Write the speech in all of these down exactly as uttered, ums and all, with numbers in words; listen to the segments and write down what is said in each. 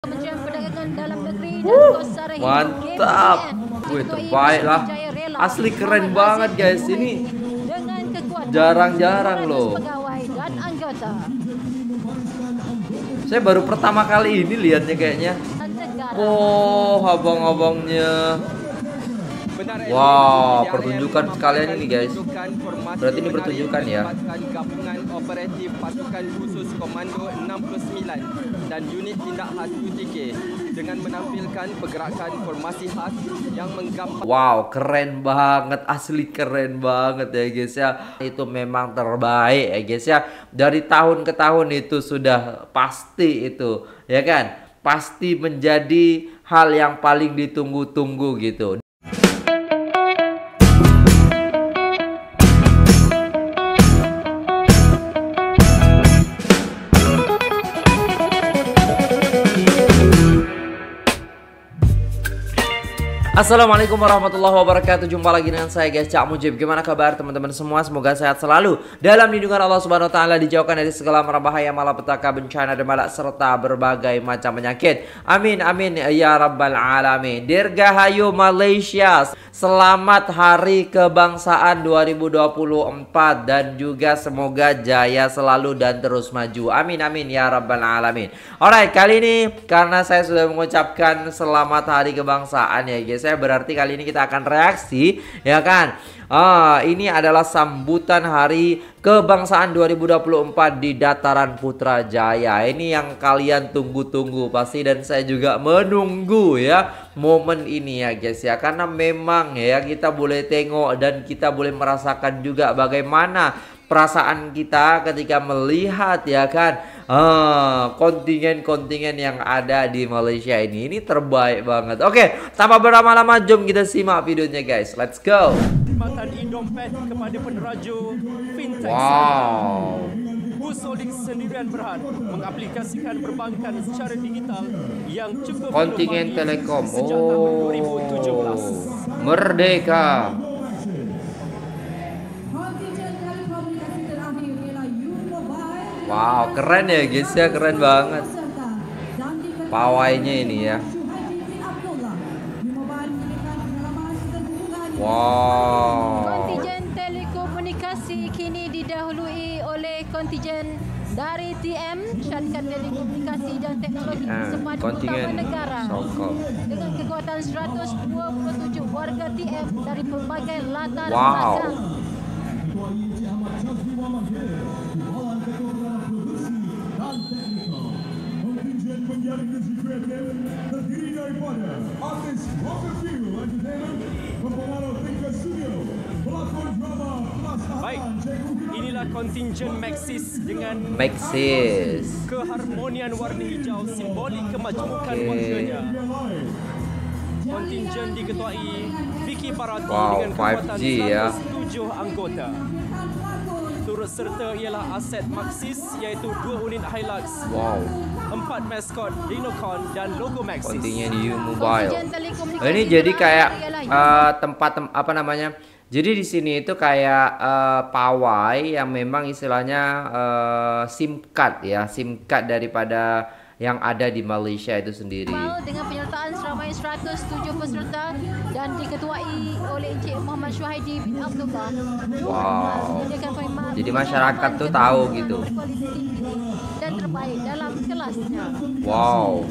Kementerian Perdagangan Dalam Negeri dan Wuh, Kosara Hidup mantap. Wih, terbaik lah. Asli keren banget guys. Ini jarang-jarang loh. Pegawai dan anggota. Saya baru pertama kali ini lihatnya kayaknya. Oh, abang-abangnya. Wow, pertunjukan sekalian ini guys. Berarti ini pertunjukan ya. Gabungan Operatif Pasukan Khusus Komando enam puluh sembilan dan unit tindak khas U T K dengan menampilkan pergerakan formasi khas yang menggambar. Wow, keren banget, asli keren banget ya guys ya. Itu memang terbaik ya guys ya. Dari tahun ke tahun itu sudah pasti itu, ya kan? Pasti menjadi hal yang paling ditunggu-tunggu gitu. Assalamualaikum warahmatullahi wabarakatuh. Jumpa lagi dengan saya guys, Cak Mujib. Gimana kabar teman-teman semua? Semoga sehat selalu dalam lindungan Allah Subhanahu wa taala, dijauhkan dari segala mara bahaya, malapetaka, bencana dan malak serta berbagai macam penyakit. Amin amin ya rabbal alamin. Dirgahayu Malaysia. Selamat Hari Kebangsaan dua ribu dua puluh empat dan juga semoga jaya selalu dan terus maju. Amin amin ya rabbal alamin. Alright, kali ini karena saya sudah mengucapkan selamat Hari Kebangsaan ya guys, berarti kali ini kita akan reaksi, ya kan? Ah, ini adalah sambutan Hari Kebangsaan dua ribu dua puluh empat di Dataran Putrajaya. Ini yang kalian tunggu-tunggu pasti, dan saya juga menunggu ya momen ini ya guys ya, karena memang ya kita boleh tengok dan kita boleh merasakan juga bagaimana perasaan kita ketika melihat ya kan kontingen-kontingen ah, yang ada di Malaysia ini. Ini terbaik banget. Oke, tanpa berlama-lama jom kita simak videonya guys. Let's go. Kepada peneraju fintech. Wow. Busolik sendirian berhad mengaplikasikan perbankan secara digital yang cukup kontingen Telekom. sejak tahun dua ribu tujuh belas. Oh, merdeka. Wow, keren ya guys ya, keren banget. Pawainya ini ya. Wow. Kontingen telekomunikasi kini didahului oleh kontingen dari T M, Syarikat Telekomunikasi dan Teknologi Sempadu Utama Negara, dengan kekuatan seratus dua puluh tujuh warga T M dari pelbagai latar belakang. Baik, inilah kontingen Maxis dengan Maxis. keharmonian warna hijau simbolik kemajemukan Okay. warganya. Kontingen diketuai Vicky Parati Wow, dengan kekuatan five G ya. seratus tujuh anggota. Turut serta ialah aset Maxis iaitu dua unit Hilux, Wow. empat maskot Dinocon dan logo Maxis. Kontingen U Mobile. Oh, ini jadi kayak uh, tempat tem apa namanya? Jadi di sini itu kayak uh, pawai yang memang istilahnya uh, SIM card ya, SIM card daripada yang ada di Malaysia itu sendiri. Dengan penyertaan seramai seratus tujuh peserta dan diketuai oleh Encik Muhammad Syuhaidi bin Abdullah. Wow. Jadi masyarakat tuh tahu gitu. Dan terbaik dalam kelasnya. Wow.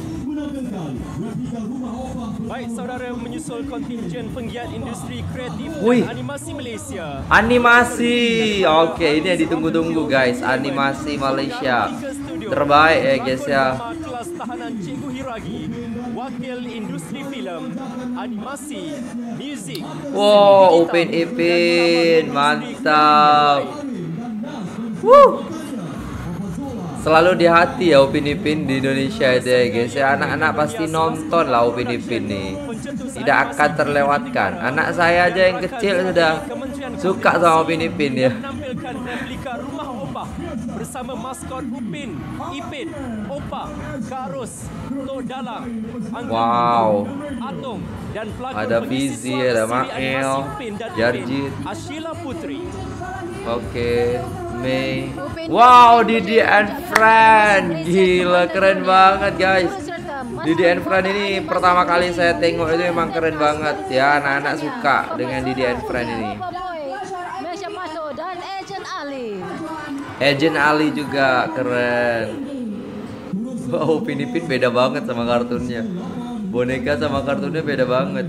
Baik saudara, menyusul kontingen penggiat industri kreatif Wih. dan animasi Malaysia. Animasi. Oke, ini yang ditunggu-tunggu guys, animasi Malaysia. Terbaik ya guys ya. Kelas tahanan Cikgu Hiragi, wakil industri filem, animasi, muzik. Wow, Upin Ipin, mantap. Wuh. Selalu di hati ya Upin Ipin di Indonesia itu ya guys ya. Anak-anak pasti nonton lah Upin Ipin nih. Tidak akan terlewatkan. Anak saya aja yang kecil sudah suka sama Upin Ipin ya. Menampilkan replika rumah opah bersama maskot Upin, Ipin, Opah, Karus, Tok Dalang, Anggun, Wow. Atom dan pelakon Ada pengisi Fizi, suara ada siri Mael, animasi Upin dan Jarjit. Ipin, Ashila Putri. Oke, Mei. Wow, Didi and Friend. Gila, keren banget guys. Didi and Friend ini pertama kali saya tengok itu memang keren banget ya. Anak-anak suka dengan Didi and Friend ini. Dan Agent Ali. Agent Ali juga keren. Wow, Upin Ipin beda banget sama kartunnya. Boneka sama kartunnya beda banget.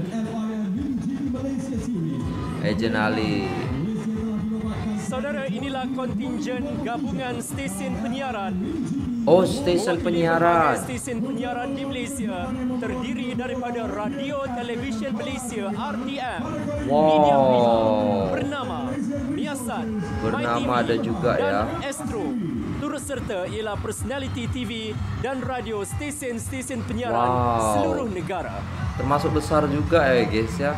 Agent Ali. Saudara, inilah kontingen gabungan stesen penyiaran. Oh, stesen penyiaran. Stesen penyiaran di Malaysia terdiri daripada Radio Television Malaysia R T M. Wow. Bernama Miasan, Bernama ada juga dan ya. Astro. Turut serta ialah personality T V dan radio stesen-stesen penyiaran Wow. seluruh negara. Termasuk besar juga ya guys ya.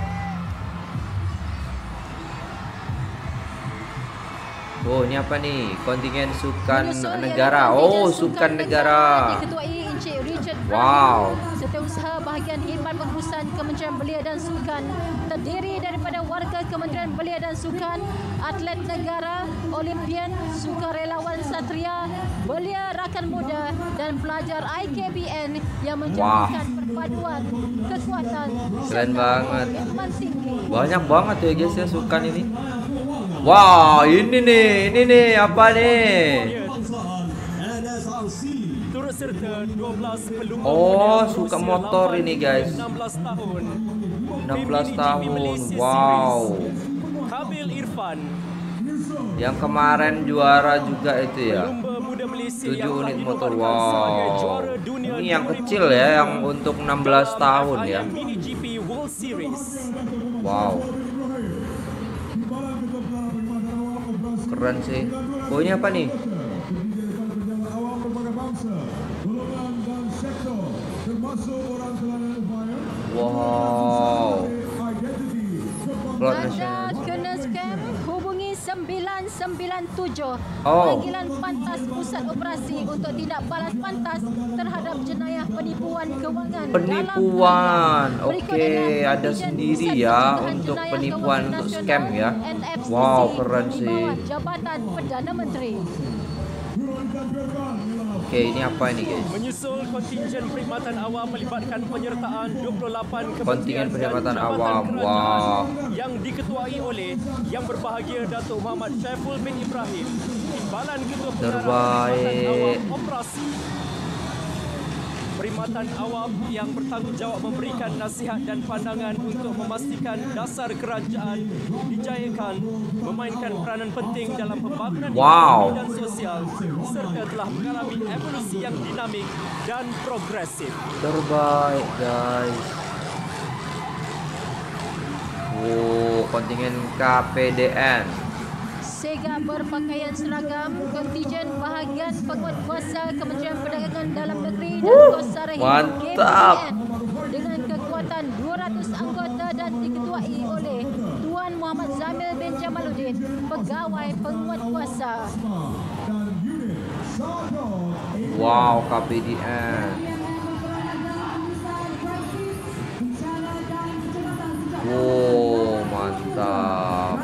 Oh, ini apa nih? Kontingen Sukan Menyusul Negara. ialah Oh, kontingen Sukan Negara. Diketuai Encik Richard Wow. Brown, Setiausaha Bahagian Khidmat Pengurusan Kementerian Belia dan Sukan, terdiri daripada warga Kementerian Belia dan Sukan, atlet negara, olimpian, sukarelawan satria, belia rakan muda dan pelajar I K B N yang menjalankan perpaduan kekuatan Keren serta banget. komitmen tinggi. Banyak banget ya guys ya Sukan ini. Wow, ini nih, ini nih apa nih? Turut serta dua belas pelumba Oh, muda suka berusia motor lapan ini, guys. enam belas tahun. enam belas P M G P tahun. Malaysia Wow. Series. Kabil Irfan, Yang kemarin juara juga itu ya. pelumba muda Malaysia tujuh yang telah unit motor. dinobatkan sebagai Wow. juara dunia Ini yang dua ribu kecil ya, yang untuk enam belas dalam tahun F I ya. M Mini G P World Series. Wow. Keren sih. Oh, ini apa nih? Wow. Plot Anda nasional. kena scam, hubungi sembilan sembilan tujuh. Oh. Panggilan pantas pusat operasi untuk tindak balas pantas terhadap jenayah penipuan kewangan. Penipuan. dalam Berikut Oke, adalah ada Dirjen sendiri Pusat ya Pencegahan untuk Jenayah penipuan Kewangan untuk Nasional, scam ya. N F C C, Wow, keren di sih. bawah Jabatan Perdana Menteri. Oke, ini apa ini guys? Menyusul kontingen perkhidmatan awam melibatkan penyertaan dua puluh lapan Kontingen kementerian perkhidmatan dan jabatan awam. kerajaan Wah. yang diketuai oleh Yang Berbahagia Datuk Muhammad Syaiful bin Ibrahim, Timbalan Ketua Pengarah Terbaik. Perkhidmatan Awam Operasi. Perkhidmatan awam yang bertanggungjawab memberikan nasihat dan pandangan untuk memastikan dasar kerajaan dijayakan, memainkan peranan penting dalam pembangunan Wow. ekonomi dan sosial, serta telah mengalami evolusi yang dinamik dan progresif. Terbaik guys. Wow, kontingen K P D N. Sega berpakaian seragam, kontingen bahagian penguat kuasa Kementerian Perdagangan Dalam Negeri dan Kuasa Rahim Mantap. K P D N dengan kekuatan dua ratus anggota dan diketuai oleh Tuan Muhammad Zamil bin Jamaluddin, pegawai penguat kuasa. Wow, K P D N. Wow, mantap.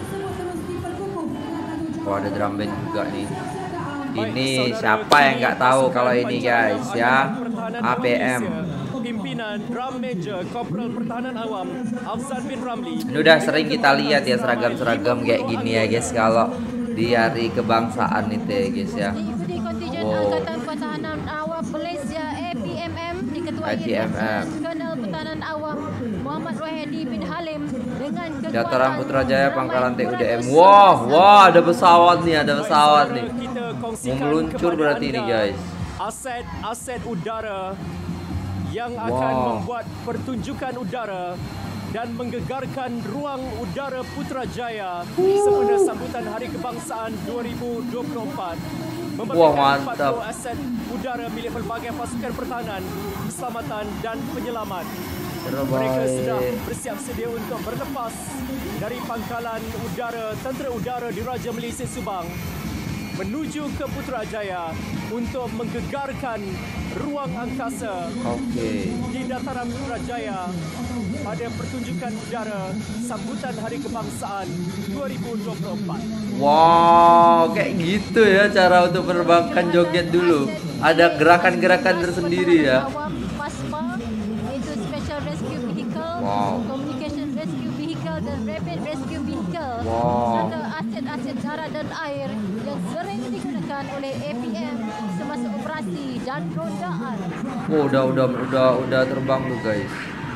Oh, ada drum band juga nih. Ini siapa yang nggak tahu kalau ini guys ya? A P M. Pimpinan Drum Major Korporal Pertahanan Awam Afzan bin Ramli. Ini udah sering kita lihat ya seragam-seragam kayak gini ya guys kalau di hari kebangsaan itu ya guys ya. Diikuti kontingen Wow. Angkatan Pertahanan Awam Malaysia A P M M diketuai A P M M. Kolonel Pertahanan Awam Muhammad Wahidi bin Halim dengan kekuatan Jataran Putrajaya Pangkalan T U D M. dua ratus Wah, sebelas wah ada pesawat nih, ada pesawat Baik, nih. saudara, kita kongsikan Mau meluncur kepada berarti ini, anda guys. Aset-aset udara yang akan Wow. membuat pertunjukan udara dan menggegarkan ruang udara Putrajaya sempena sambutan Hari Kebangsaan dua ribu dua puluh empat. Wah, Memperlihatkan mantap. empat puluh aset udara milik pelbagai pasukan pertahanan, keselamatan dan penyelamat. Mereka sudah Terbaik. bersiap sedia untuk berlepas dari pangkalan udara Tentera Udara di Raja Malaysia Subang menuju ke Putrajaya untuk menggegarkan ruang angkasa Oke. di dataran Putrajaya pada pertunjukan udara sambutan Hari Kebangsaan dua ribu dua puluh empat. Wow, kayak gitu ya cara untuk menerbangkan joget dulu. Ada gerakan-gerakan tersendiri ya. Awam Pas yaitu Special Rescue Vehicle, Wow. Communication Rescue Vehicle dan Rapid Rescue Vehicle, Wow. serta aset-aset darat dan air yang sering digunakan oleh A P M semasa operasi dan rondaan. Oh, udah udah udah udah terbang tuh guys.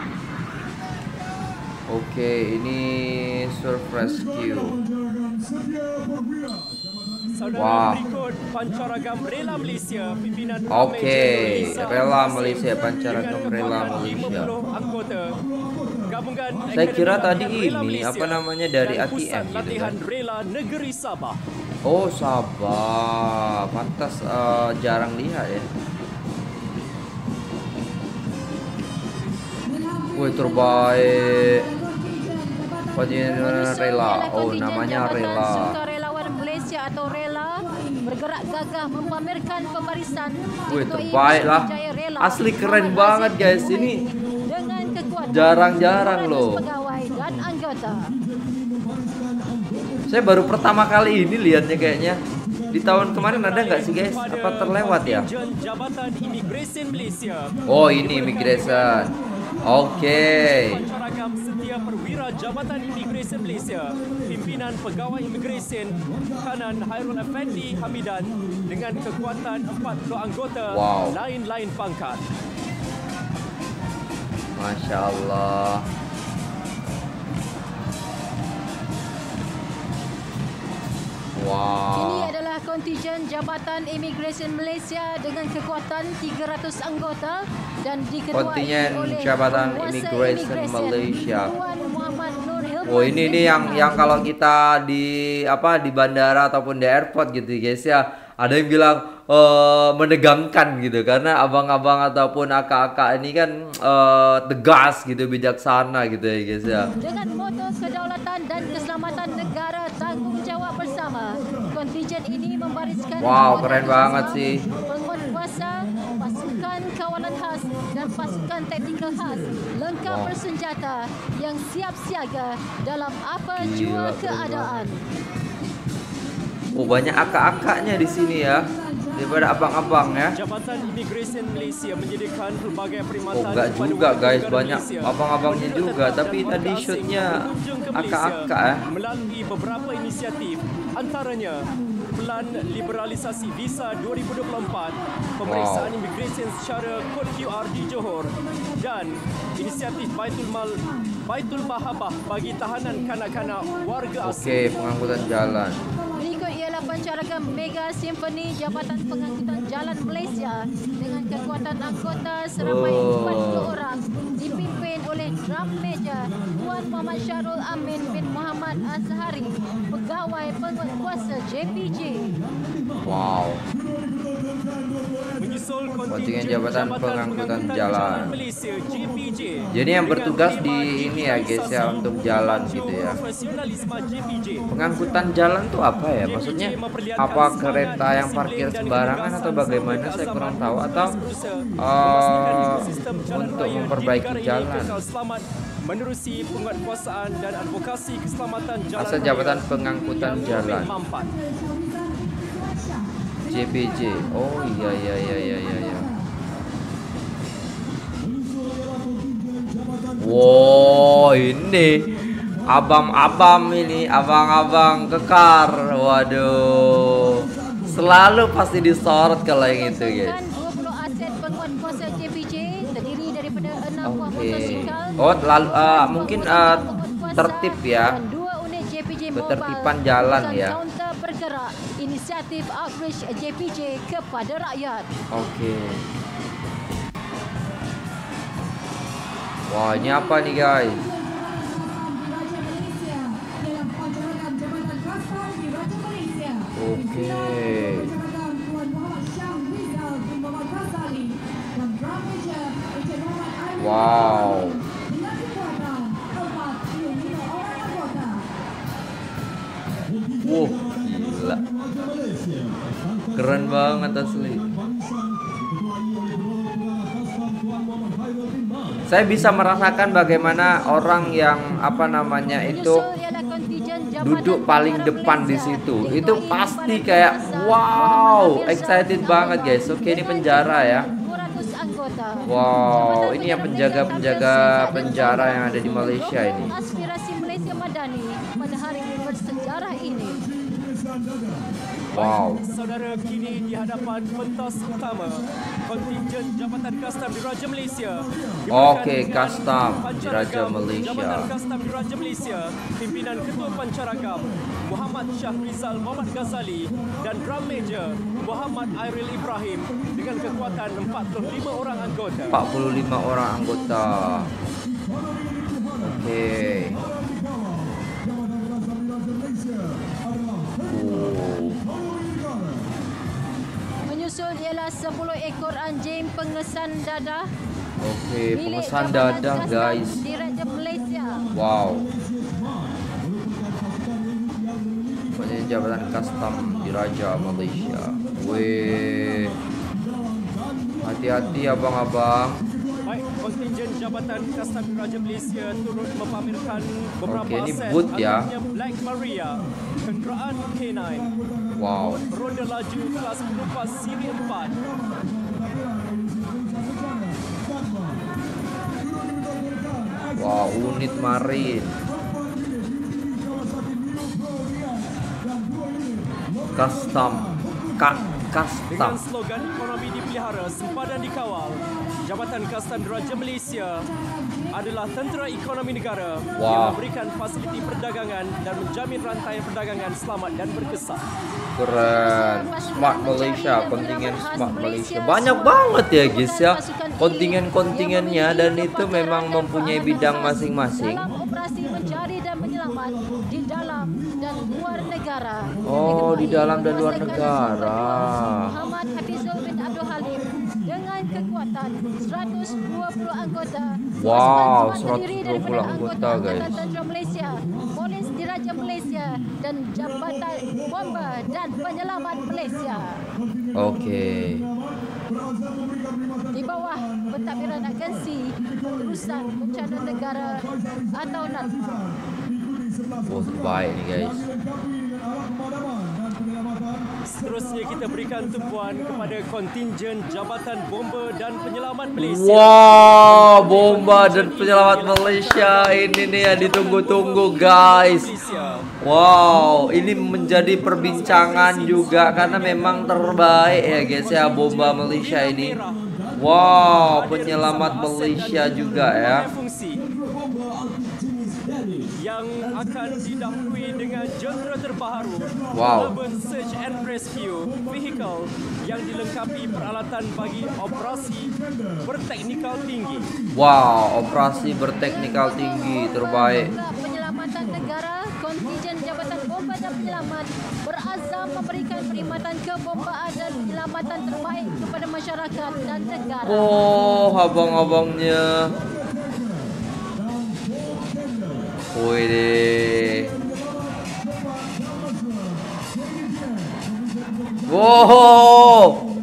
Oke, ini surf rescue. Saudara, Wah. berikut Pancaragam Rela Malaysia pimpinan Oke, Major Rela Izzah Malaysia, Hasim Pancaragam dengan Rela kekuatan Malaysia. lima puluh anggota. Gabungan Saya kira Akademi tadi Latihan Rela ini, Malaysia apa namanya, dari dan A T M Pusat gitu Latihan kan. Rela Negeri Sabah. Oh, Sabah. Pantas eh, jarang lihat ya. Wih, terbaik. Kontingen Rela. Oh, namanya Rela. Sukarelawan Malaysia atau Rela bergerak gagah mempamerkan pembarisan. Wih, Ketua terbaik lah. Jaya Rela, Asli keren Muhammad banget, Aziz guys. Muhaidi, Ini dengan kekuatan jarang-jarang dua ratus loh. pegawai dan anggota. Saya baru pertama kali ini lihatnya kayaknya. Di tahun kemarin ada nggak sih guys? Apa terlewat ya? Kontijen Jabatan Imigresen Malaysia. Oh, ini immigration. Oke. Pancaragam Setia Perwira Jabatan Imigresen Malaysia, pimpinan pegawai imigresen Kanan Hairul Effendi Hamidan dengan kekuatan empat puluh anggota Wow. lain-lain pangkat. Masya Allah. Ini Wow. adalah kontijen Jabatan Imigresen Malaysia dengan kekuatan tiga ratus anggota dan diketuai Kontingen oleh Jabatan Penguasa Imigresen Imigresen Malaysia. Tuan Muhammad Nur Hilman. Oh, ini nih yang yang kalau kita di apa di bandara ataupun di airport gitu guys ya, ada yang bilang eh, menegangkan gitu karena abang-abang ataupun akak-akak ini kan eh, tegas gitu, bijaksana gitu ya guys ya. Dengan moto kedaulatan dan keselamatan negara tanggung jawab bersama, kontijen ini membariskan Wow, anggota keren khas, banget sih. penguat kuasa, pasukan kawalan khas dan pasukan taktikal khas lengkap Wow. bersenjata yang siap siaga dalam apa Gila, jua keren keadaan. Oh, banyak akak-akaknya di sini ya daripada abang-abang ya. Jabatan Imigresen Malaysia menyediakan pelbagai perkhidmatan Oh, enggak kepada juga, warga guys. negara Banyak Malaysia. abang-abangnya Penduduk juga, tetap tapi dan warga tadi asing shootnya yang berkunjung ke Malaysia akak-akak, eh. melalui beberapa inisiatif, antaranya Pelan Liberalisasi Visa dua ribu dua puluh empat, pemeriksaan Wow. imigresen secara kod Q R di Johor, dan inisiatif Baitul Mal Baitul Mahabah bagi tahanan kanak-kanak warga asing. Oke, pengangkutan jalan. Berikut ialah pancaragam Mega Simfoni Jabatan Pengangkutan Jalan Malaysia dengan kekuatan anggota seramai Oh. empat puluh orang dipimpin oleh Drum Major Tuan Muhammad Syarul Amin bin Muhammad Azhari, pegawai penguat kuasa J P J. Wow. Menyusul Kontingen kontingen Jabatan Jabatan Pengangkutan Pengangkutan Jalan. Jalan Malaysia J P J. Jadi yang Dengan bertugas tema di ini ya guys ya, untuk jalan gitu ya. Profesionalisme J P J. Pengangkutan jalan tuh apa ya? Maksudnya apa kereta yang parkir sembarangan atau bagaimana? Saya kurang tahu. Atau eh, untuk memperbaiki jalan. Selamat menerusi penguatkuasaan dan advokasi keselamatan jalan Asal raya Jabatan Pengangkutan yang Jalan. bermanfaat. J P J. Oh iya iya iya iya iya. iya. Wow, ini abang-abang ini, abang-abang kekar. Waduh. Selalu pasti disorot kalau yang itu, guys. Pasukan dua puluh aset penguat kuasa J P J terdiri daripada enam buah Oke. motosikal, Oh, lalu uh, empat mungkin motosikal uh, penguat kuasa, tertib ya. dan dua unit J P J Ketertiban mobile jalan merupakan ya. Kaunter bergerak inisiatif outreach J P J kepada rakyat. Oke. Wah, ini apa nih, guys? Oke. Wow. Wow, gila. Keren banget asli. Saya bisa merasakan bagaimana orang yang apa namanya itu Menyusul ialah kontingen Jabatan duduk paling Tentara depan di Malaysia, situ. diketuai Itu oleh pasti Kepala kayak Kuasa wow, Muhammad Amir excited Syah banget guys. Oke, ini dengan penjara ya. dua ratus anggota Jakarta. Wow, ini yang penjaga-penjaga penjara yang ada di Malaysia ini. Aspirasi Malaysia Madani pada hari bersejarah ini. Wow. Saudara, kini di hadapan pentas utama kontingen Jabatan Kastam Diraja Malaysia. Oke, Kastam Diraja Malaysia. Jabatan Kastam Diraja Malaysia, pimpinan Ketua Pancaragam Muhammad Syahrizal Muhammad Ghazali dan Drum Major Muhammad Airil Ibrahim dengan kekuatan empat puluh lima orang anggota. empat puluh lima orang anggota. Oke. Menyusul ialah sepuluh ekor anjing pengesan dadah. Oke, milik pengesan Jabatan dadah Kastam guys. Diraja Malaysia. Wow. Ini Jabatan Kastam Diraja Malaysia. Weh. Hati-hati abang-abang. Baik, kontingen Jabatan Kastam Diraja Malaysia turut memamerkan beberapa Okey, ini aset, boot ya. antaranya Black Maria, kenderaan K sembilan, Wow. ronda laju kelas penumpang siri empat. Wow, unit marin. Kastam. Ka Kastam. Dengan slogan ekonomi dipelihara, sempadan dikawal, Jabatan Kastam Diraja Malaysia adalah tentera ekonomi negara Wow. yang memberikan fasiliti perdagangan dan menjamin rantai perdagangan selamat dan berkesan. Keren. Smart Malaysia, kontingen Smart Malaysia. Banyak banget ya guys ya kontingen-kontingennya, dan itu memang mempunyai bidang masing-masing. Dalam operasi mencari dan menyelamat di dalam dan luar negara. Oh, di dalam dan luar Dikuasai negara. Muhammad Hafizul bin Abdul Halim dengan kekuatan seratus dua puluh anggota. Wow, Pasukan Jemaah seratus terdiri dua puluh daripada anggota, Angkatan guys. Tentera Malaysia, Polis Diraja Malaysia dan Jabatan Bomba dan Penyelamat Malaysia. Oke. Di bawah pentadbiran agensi urusan bencana negara atau NADFA. Oh, baik nih guys. Seterusnya kita berikan tumpuan kepada kontingen Jabatan Bomba dan Penyelamat Malaysia. Wow, Bomba dan Penyelamat Malaysia ini nih yang ditunggu-tunggu guys. Wow, ini menjadi perbincangan juga karena memang terbaik ya guys ya Bomba Malaysia ini. Wow, Penyelamat Malaysia juga ya. Yang akan didahului dengan jentera terbaru Wow. Urban Search and Rescue Vehicle yang dilengkapi peralatan bagi operasi berteknikal tinggi. Wow, operasi berteknikal tinggi terbaik. Penyelamatan negara, kontingen Jabatan Bomba dan Penyelamat berazam memberikan perkhidmatan kebombaan dan penyelamatan terbaik kepada masyarakat dan negara. Oh, abang-abangnya. Woi deh. Wow.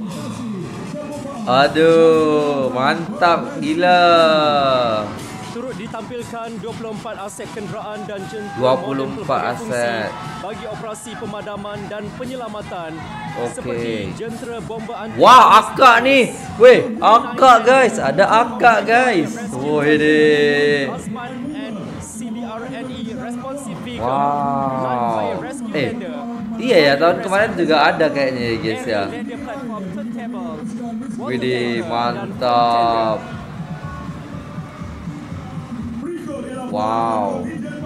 Aduh, mantap gila. Turut ditampilkan dua puluh empat aset kenderaan dan jentera dua puluh mobil empat pelbagai fungsi aset. bagi operasi pemadaman dan penyelamatan. Okey. Seperti jentera bomba anti. Wah, akak nih. Weh, akak guys, ada akak guys. Woi deh. Asman and C B R N E Responsive Vehicle. Wow. Non-fire rescue Eh, tender. iya ya, tahun kemarin juga ada kayaknya ya guys ya. Aerial ladder platform turntable, water Widih, tanker, dan mantap. Wow.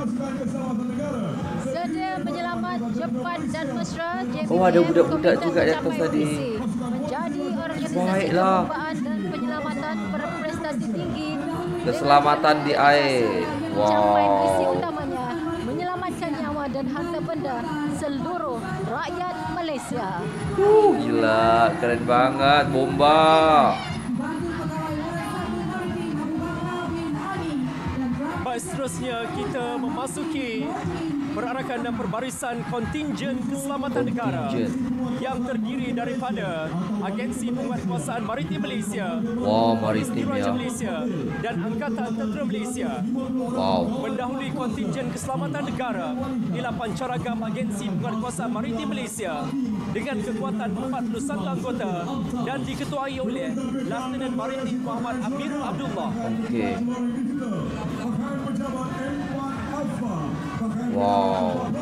Sedia menyelamat cepat dan mesra. J B P Oh, ada M budak-budak Komite juga di atas Mencapai tadi. Visi menjadi organisasi Baiklah. kebombaan dan penyelamatan berprestasi tinggi. Keselamatan di air. Mencapai visi Wow. utamanya menyelamatkan nyawa dan harta benda seluruh rakyat Malaysia. Uh, gila, keren banget Bomba. Baik, seterusnya kita memasuki perarakan dan perbarisan kontingen keselamatan negara yang terdiri daripada Agensi Penguatkuasaan Maritim Malaysia, Wow, maritim Diraja ya. Malaysia dan Angkatan Tentera Malaysia. Wow. Mendahului kontingen keselamatan negara ialah pancaragam Agensi Penguatkuasaan Maritim Malaysia dengan kekuatan empat puluh satu anggota dan diketuai oleh Lieutenant Maritim Muhammad Amirul Abdullah. Okey. Wow.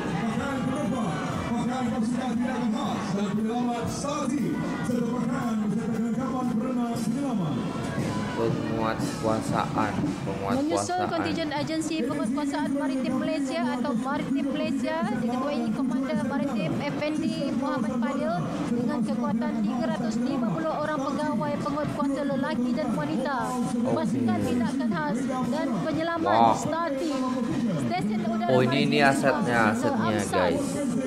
Penguatkuasaan, Menyusul penguatkuasaan. kontingen Agensi Penguatkuasaan Maritim Malaysia atau Maritim Malaysia diketuai Komander Maritim Effendi Muhammad Fadil dengan kekuatan tiga ratus lima puluh orang pegawai penguatkuasa lelaki dan wanita, pasukan tindakan khas dan penyelamat Wah. Star Team. Stesen udara Oh, ini ini Maritim asetnya, Sabah, asetnya Amsat. guys.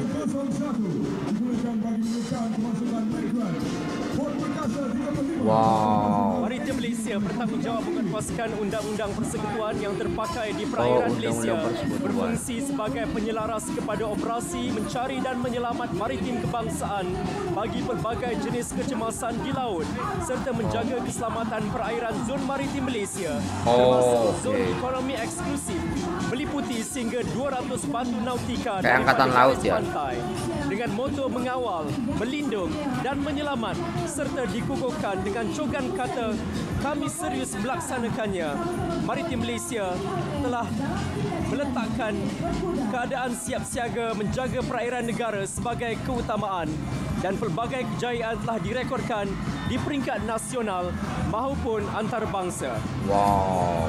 Wow. Maritim Malaysia bertanggungjawab menguatkuaskan undang-undang persekutuan yang terpakai di perairan Oh, Malaysia, undang-undang persekutuan. berfungsi sebagai penyelaras kepada operasi mencari dan menyelamat maritim kebangsaan bagi pelbagai jenis kecemasan di laut serta menjaga keselamatan perairan zon maritim Malaysia termasuk Oh, zon okey. ekonomi eksklusif meliputi sehingga dua ratus batu nautika Kayak angkatan daripada laut garis ya? pantai dengan moto mengawal, melindung dan menyelamat serta dikukuhkan dengan cogan kata kami serius melaksanakannya. Maritim Malaysia telah meletakkan keadaan siap siaga menjaga perairan negara sebagai keutamaan dan pelbagai kejayaan telah direkodkan di peringkat nasional maupun antarabangsa. Wow.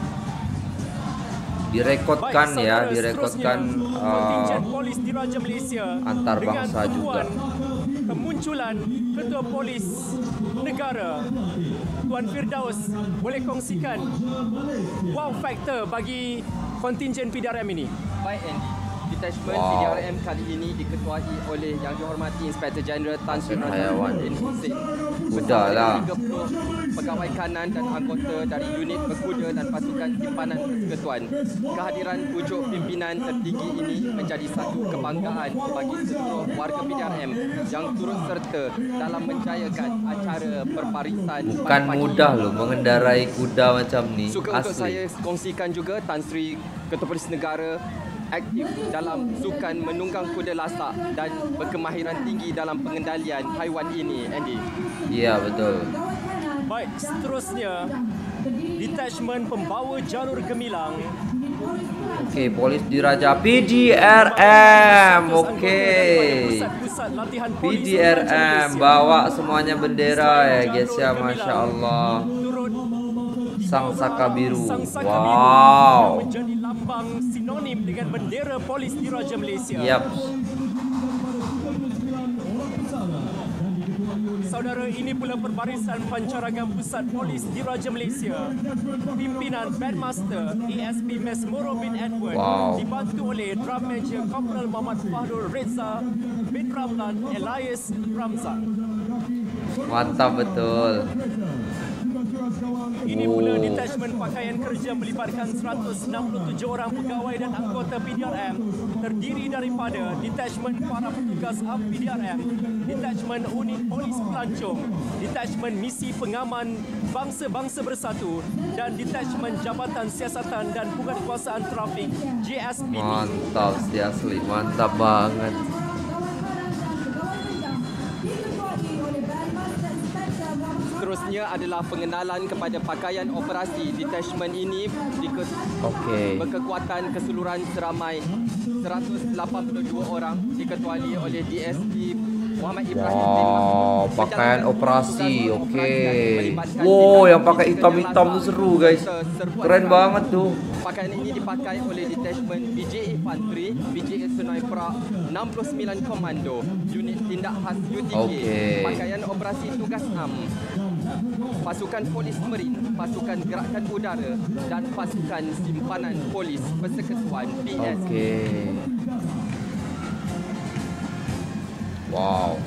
Direkodkan Baik, ya, saudara, direkodkan seterusnya, kontingen uh, polis Diraja Malaysia antarabangsa dengan juga. tumpuan kemunculan Ketua Polis Negara Tuan Firdaus boleh kongsikan wow factor bagi kontingen P D R M ini. Baik Andy, detachment Wow. P D R M kali ini diketuai oleh Yang Dihormati Inspektor Jeneral Tan Sri Hayawan. Rahman Hussein. Kuda lah. tiga puluh pegawai kanan dan anggota dari unit berkuda dan pasukan simpanan persekutuan. Kehadiran pucuk pimpinan tertinggi ini menjadi satu kebanggaan bagi seluruh warga P D R M yang turut serta dalam menjayakan acara perparisan. Bukan pagi-pagi. mudah loh mengendarai kuda macam ni. Suka untuk saya Asli. kongsikan juga Tan Sri Ketua Polis Negara aktif dalam sukan menunggang kuda lasak dan berkemahiran tinggi dalam pengendalian haiwan ini, Andy. Ya betul. Baik, seterusnya detachment pembawa jalur gemilang. Okey, Polis Diraja P D R M. Okey. P D R M bawa semuanya bendera ya guys ya, Masya Allah. Sang Saka Biru. Wow. Menjadi lambang sinonim dengan bendera Polis Diraja Malaysia. Yap. Saudara, ini pula perbarisan pancaragam Pusat Polis Diraja Malaysia. Pimpinan Bandmaster A S P Mesmoro bin Edward Wow. dibantu oleh Drum Major Korporal Muhammad Fahrul Reza bin Ramlan Elias Ramzan. Mantap betul. Ini pula Oh. detachment pakaian kerja melibatkan seratus enam puluh tujuh orang pegawai dan anggota P D R M terdiri daripada detachment para petugas A P D R M, detachment unit polis pelancong, detachment misi pengaman bangsa-bangsa bersatu dan detachment Jabatan Siasatan dan Penguatkuasaan Trafik J S P T. Mantap sih asli, mantap banget. Seterusnya adalah pengenalan kepada pakaian operasi. Detachment ini dike- Okey. berkekuatan keseluruhan seramai seratus lapan puluh dua orang diketuai oleh D S P Muhammad Ibrahim bin Wow, Mahmud. pakaian Menjalankan operasi. tugas Okey. mengoperasikan melibatkan Wow, tindakan yang pakai fizikal hitam-hitam yang tu lasak seru guys. serta serbuan Keren perang. banget tuh. Pakaian ini dipakai oleh detachment B J A Infantry, B J A Sungai Perak, enam puluh sembilan Komando, unit tindak khas U T K, Okey. pakaian operasi tugas A M, pasukan polis marin, pasukan gerakan udara dan pasukan simpanan polis persekutuan P S. Okey. Wow.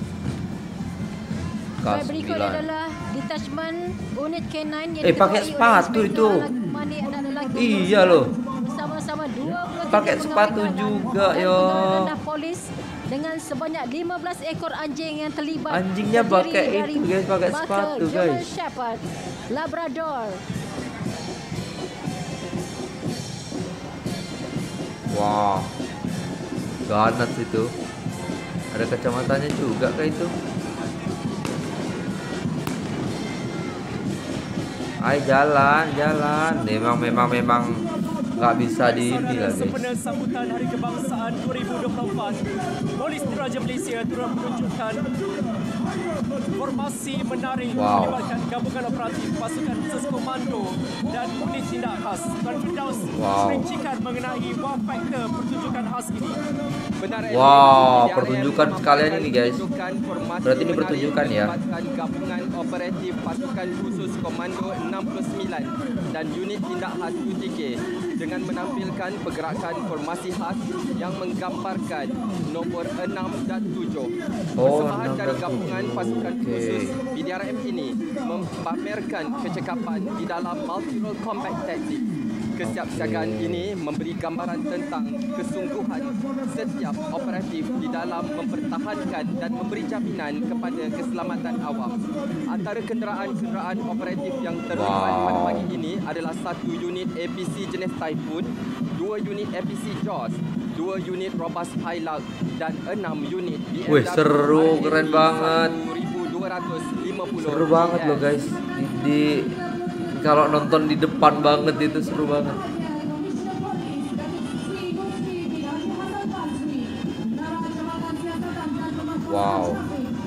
K Baik, berikut sembilan. adalah detachment unit K sembilan yang Eh, pakai diketuai oleh sepatu Inspektor itu. Mandi Anak Lelaki Iya loh. bersama-sama dua puluh pakai sepatu juga yo. Polis dengan sebanyak lima belas ekor anjing yang terlibat. Anjingnya pakai itu guys, pakai sepatu guys. German Shepherd, Labrador. Wah, ganas itu. Ada kacamatanya juga kayak itu. Ayo jalan, jalan. Memang, memang, memang nggak bisa di ini lah guys. Sempena sambutan Hari Kebangsaan dua ribu dua puluh empat, Polis Diraja Malaysia turut menunjukkan formasi menarik wow. melibatkan gabungan operatif pasukan khusus komando dan unit tindak khas. Tuan Firdaus wow. merincikan mengenai wow faktor pertunjukan khas ini. Benar, wow, pertunjukan sekalian ini guys. Berarti ini pertunjukan ya. Gabungan operatif pasukan khusus komando enam puluh sembilan dan unit tindak khas U T K dengan menampilkan pergerakan formasi khas yang menggambarkan nombor enam dan tujuh. Oh, Persembahan dari gabungan tujuh. pasukan Okay. khusus P D R M ini memamerkan kecekapan di dalam multi-role combat tactic. Kesiapsiagaan ini memberi gambaran tentang kesungguhan setiap operatif di dalam mempertahankan dan memberi jaminan kepada keselamatan awam. Antara kenderaan-kenderaan operatif yang terlibat wow. pada pagi ini adalah satu unit A P C jenis Typhoon, dua unit A P C Jaws, dua unit Robust Hilux dan enam unit B M W. Wih, seru, keren banget. seribu dua ratus lima puluh Seru banget loh guys. Di, di kalau nonton di depan banget itu seru banget. Wow.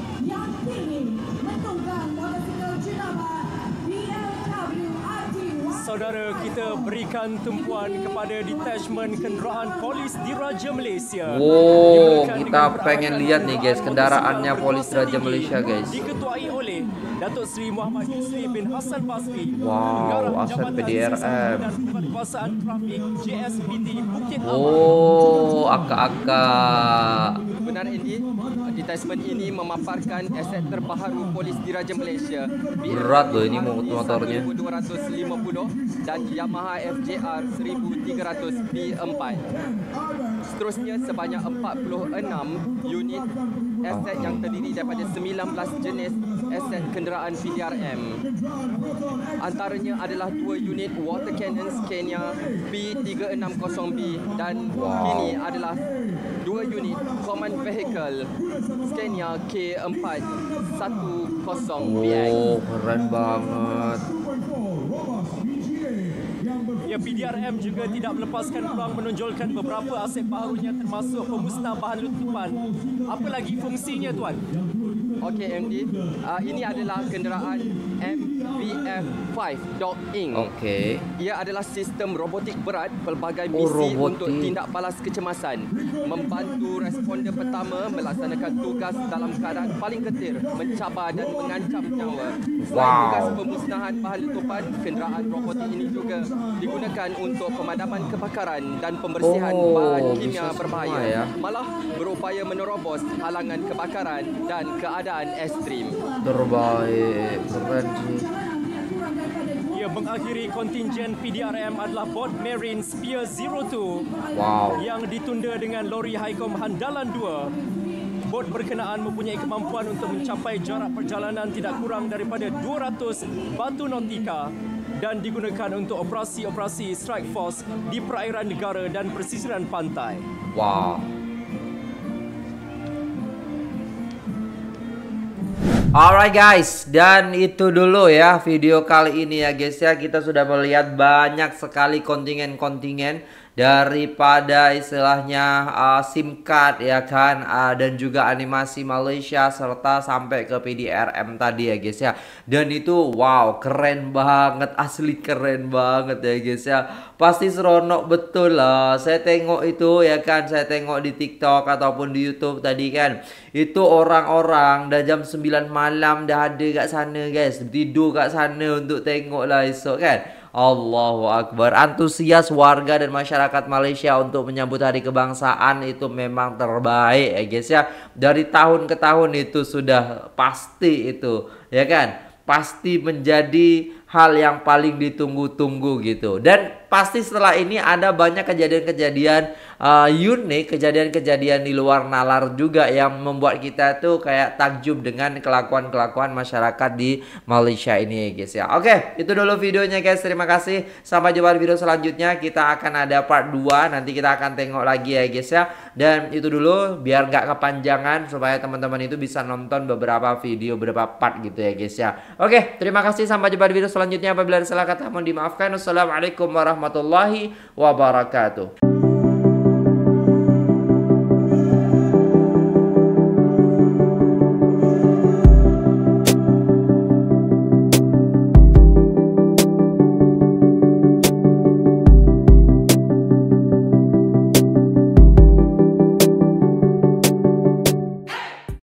Saudara, kita berikan tumpuan kepada detachment kenderaan polis Diraja Malaysia. Wow, kita pengen lihat nih guys kendaraannya polis Diraja Malaysia guys. Diketuai oleh Datuk Seri Muhammad Yusri bin Hassan Basri. Wow, Asad P D R M. Dan Kekuasaan Trafik J S B T Bukit Aman. Oh, akak-akak. Benar Andy, detachment ini memaparkan aset terbaru polis Diraja Malaysia. Berat loh ini motornya. seribu dua ratus lima puluh dan Yamaha F J R seribu tiga ratus B empat. Seterusnya sebanyak empat puluh enam unit aset yang terdiri daripada sembilan belas jenis aset kenderaan P D R M. Antaranya adalah dua unit water cannon Scania P tiga enam kosong B dan wow. kini adalah dua unit command vehicle Scania K empat satu B X. Oh, keren banget. Ya, P D R M juga tidak melepaskan peluang menonjolkan beberapa aset barunya termasuk pemusnah bahan letupan. Apa lagi fungsinya, Tuan? Okey M D, uh, ini adalah kenderaan M V F lima Dog Incorporated. Okey. Ia adalah sistem robotik berat pelbagai Oh, misi robotik. untuk tindak balas kecemasan, membantu responden pertama melaksanakan tugas dalam keadaan paling ketir, mencabar dan mengancam nyawa. Selain Wow. tugas pemusnahan bahan letupan, kenderaan robotik ini juga digunakan untuk pemadaman kebakaran dan pembersihan Oh, bahan bisa kimia semua berbahaya. ya. Malah berupaya menerobos halangan kebakaran dan keadaan ekstrim. Terbaik, keren sih. Ia mengakhiri kontingen P D R M adalah Bot Marine Spear zero two Wow. yang ditunda dengan lori Highcom Handalan dua. Bot berkenaan mempunyai kemampuan untuk mencapai jarak perjalanan tidak kurang daripada dua ratus batu nautika dan digunakan untuk operasi-operasi strike force di perairan negara dan pesisiran pantai. Wow. Alright guys, dan itu dulu ya video kali ini ya guys ya. Kita sudah melihat banyak sekali kontingen-kontingen daripada istilahnya uh, SIM card ya kan, uh, dan juga animasi Malaysia serta sampai ke P D R M tadi ya guys ya. Dan itu wow, keren banget, asli keren banget ya guys ya. Pasti seronok betul lah. Saya tengok itu ya kan, saya tengok di TikTok ataupun di YouTube tadi kan. Itu orang-orang dah jam sembilan malam dah ada kat sana guys, tidur kat sana untuk tengok lah esok kan. Allahu Akbar. Antusias warga dan masyarakat Malaysia untuk menyambut hari kebangsaan itu memang terbaik ya guys ya. Dari tahun ke tahun itu sudah pasti itu ya kan, pasti menjadi hal yang paling ditunggu-tunggu gitu. Dan pasti setelah ini ada banyak kejadian-kejadian uh, unik, kejadian-kejadian di luar nalar juga yang membuat kita tuh kayak takjub dengan kelakuan-kelakuan masyarakat di Malaysia ini guys ya. Oke, itu dulu videonya guys. Terima kasih. Sampai jumpa di video selanjutnya. Kita akan ada part dua. Nanti kita akan tengok lagi ya guys ya. Dan itu dulu biar nggak kepanjangan supaya teman-teman itu bisa nonton beberapa video, beberapa part gitu ya guys ya. Oke, terima kasih. Sampai jumpa di video selanjutnya. Apabila ada salah kata mohon dimaafkan. Wassalamualaikum warahmatullahi wabarakatuh.